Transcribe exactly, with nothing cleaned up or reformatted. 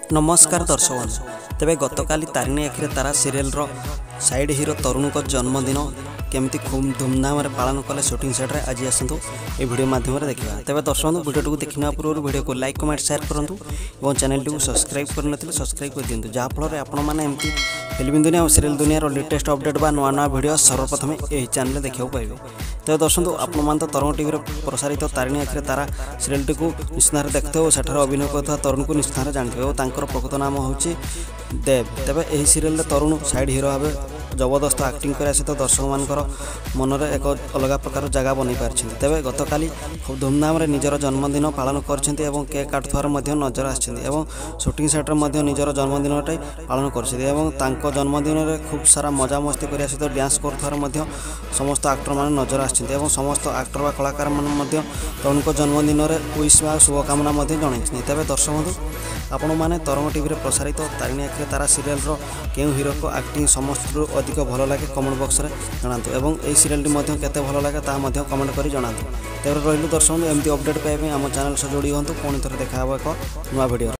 नमस्कार दर्शक बंधु तेरे गतकाली Tarini Akhire Tara serial side hero Tarun को जन्मदिन केमती खूब धूमधाम पालन कले शूटिंग सेट्रे आज आसतु ये वीडियो माध्यम देखा तेज दर्शक बंधु वीडियो देखने पूर्व वीडियो को लाइक कमेंट शेयर करूँ और चैनल टी सब्सक्राइब कर सब्सक्राइब कर दिंतु जहाँफल आपमती फिल्म दुनिया और सीरियल दुनिया लेटेस्ट अपडेट बा नुआ नुआ वीडियो सर्वप्रथम यही चैनल देखा पाइबे। तेज दर्शक आपण तो तरुण टीवी प्रसारित तारिणी आखिरे तारा सीरियल टी निश्चित देखते हो सेठार अभिनय करता तरुण को निश्चित जानते और तांकर प्रकृत नाम हूँ देव। तेज यही सीरियल तरुण साइड हीरो भाव जबरदस्त एक्टिंग कर सहित दर्शक मानकर मनरे एक अलग प्रकार जगह बन पार्टी। तेज गतकाली खूब धूमधाम निजर जन्मदिन पालन कर केक काटुवार नजर आसों शूटिंग सेट्रे निजर जन्मदिन पालन कर जन्मदिन में खूब सारा मजा मस्ती कर सहित डांस कर समस्त एक्टर मान नजर आसों समस्त एक्टर व कलाकार मैंने तरुण को जन्मदिन में विश व शुभकामना जन। तेज दर्शक बंधु आपण मैंने तरुण टीवी प्रसारित तारिणी आखिरे तारा सीरियल क्यों हीरो को एक्टिंग समस्त अधिक भल लगे कमेंट बॉक्स में जनातु और यही सीरियल केते भल लगे ताकि कमेंट कर जनातु। तेरे रही दर्शक एमती अपडेट पाइबे आम चैनल से जोड़ी हूँ पुणी थे देखा एक नुआ वीडियो।